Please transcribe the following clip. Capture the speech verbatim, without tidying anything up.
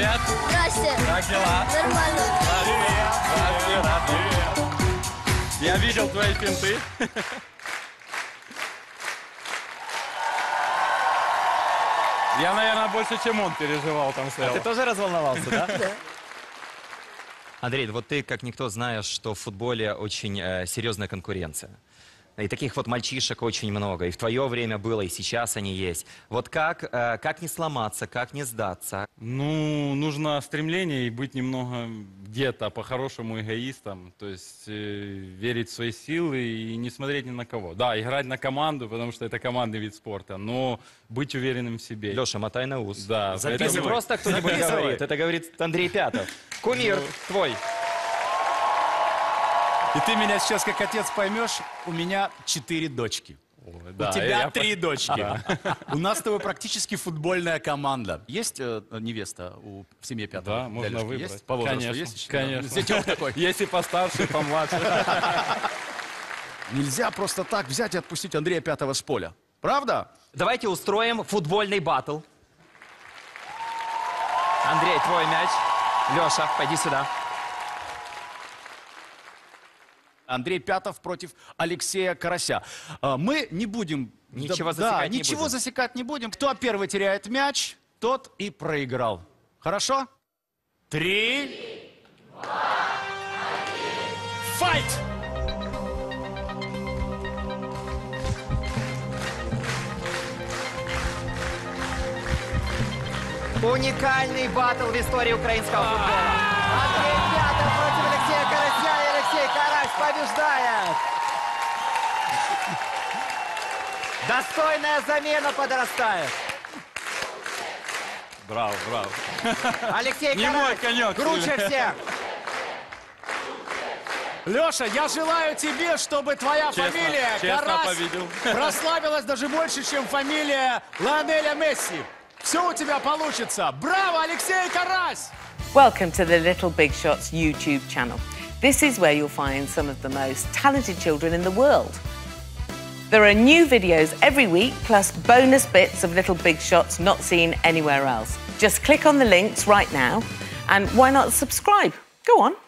Привет. Здрасте. Как дела? Нормально. Привет. Здравствуй, рад. Привет. Я видел твои финты. Я, наверное, больше, чем он переживал там стоял. Ты тоже разволновался, да? Да. Андрей, вот ты, как никто, знаешь, что в футболе очень э, серьезная конкуренция. И таких вот мальчишек очень много. И в твое время было, и сейчас они есть. Вот как, э, как не сломаться, как не сдаться? Ну, нужно стремление и быть немного где-то по-хорошему эгоистом. То есть э, верить в свои силы и не смотреть ни на кого. Да, играть на команду, потому что это командный вид спорта, но быть уверенным в себе. Леша, мотай на ус. Да, Это не поэтому- просто кто-нибудь Записывай. говорит, это говорит Андрей Пятов. Кумир твой. И ты меня сейчас как отец поймешь, у меня четыре дочки. Ой, да, у тебя я- три дочки. У нас с тобой практически футбольная команда. Есть э, невеста у, в семье Пятого? Да, можно Дядюшки? выбрать. Есть? По возрасту Конечно, есть еще? конечно. Зятёк такой. Если постарше, помладше. Нельзя просто так взять и отпустить Андрея Пятого с поля. Правда? Давайте устроим футбольный баттл. Андрей, твой мяч. Леша, пойди сюда. Андрей Пятов против Алексея Карася. А, Мы не будем... Ничего да, засекать не ничего будем. засекать не будем. Кто первый теряет мяч, тот и проиграл. Хорошо? Три... Файт! Уникальный баттл в истории украинского футбола. Андрей Пятов против Алексея Карася, и Алексей Карась побеждает. Достойная замена подрастает. Браво, браво. Алексей Не мой Карась конек. круче всех. Леша, я желаю тебе, чтобы твоя Честно, фамилия честно Карась победил. прославилась даже больше, чем фамилия Лионеля Месси. Все у тебя получится. Браво, Алексей Карась! Welcome to the Little Big Shots YouTube channel. This is where you'll find some of the most talented children in the world. There are new videos every week, plus bonus bits of Little Big Shots not seen anywhere else. Just click on the links right now, and why not subscribe? Go on.